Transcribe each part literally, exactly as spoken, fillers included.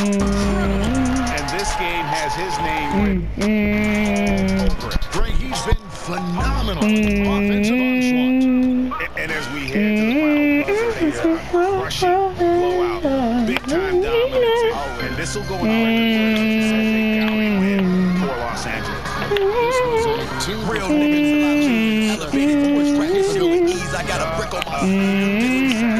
And this game has his name written all over it. Greg, he's been phenomenal. Offensive onslaught. And, and as we head to the final buzzer, a uh, rushing blowout, big-time dominance. And this will go in our record books as a gallery win for Los Angeles. This was a two Real niggas elevated voice track. It's real ease. I got a brick on my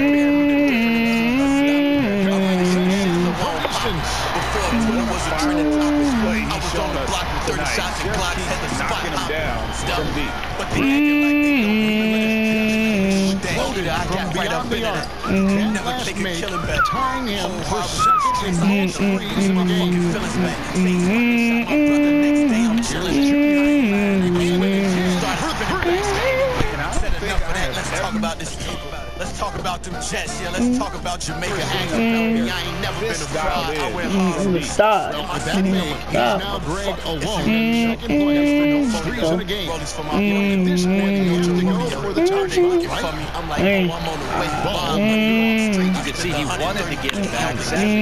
before Twitter was a trending topic. I was on the block with thirty shots and clocks, had the spot knocking them down from deep. But they acting like they don't remember this. Loaded, I got right up in it. Never take a killing bet. tying him for second in most threes in the game. Feelings back. My brother next day I'm chilling. Start hurting back. Said enough of that. Let's talk about this. Let's talk about them Jets, yeah. Let's talk about Jamaica. I ain't never been a fraud. I went hard. Stop. That made he's now Greg alone in second place for no threes in the game. At this point, he has to go for the target. I'm like, oh, I'm on the way. Bomb. You could see he wanted to get it back.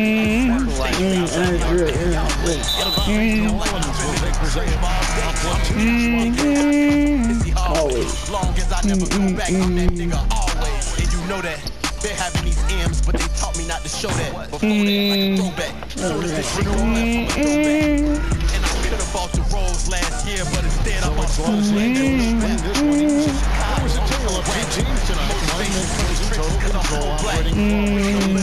Always. Long as I never go back, I'm that nigga always. And you know that. They're having these M's, but they taught me not to show that. Before they like a throwback. Soon as this shit go left, I'm a throwback. And I could have bought the Rolls last year, but instead I bought Rolls like this. That was a tale of two teams tonight. One that plays in total control operating.